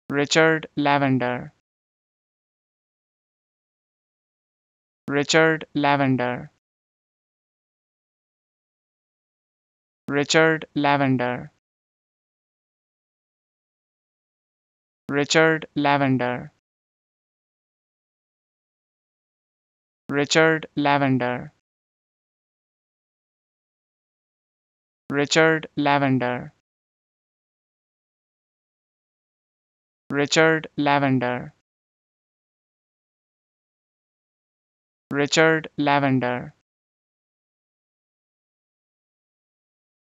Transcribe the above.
Richard Lavender. Richard Lavender. Richard Lavender. Richard Lavender. Richard Lavender. Richard Lavender. Richard Lavender. Richard Lavender.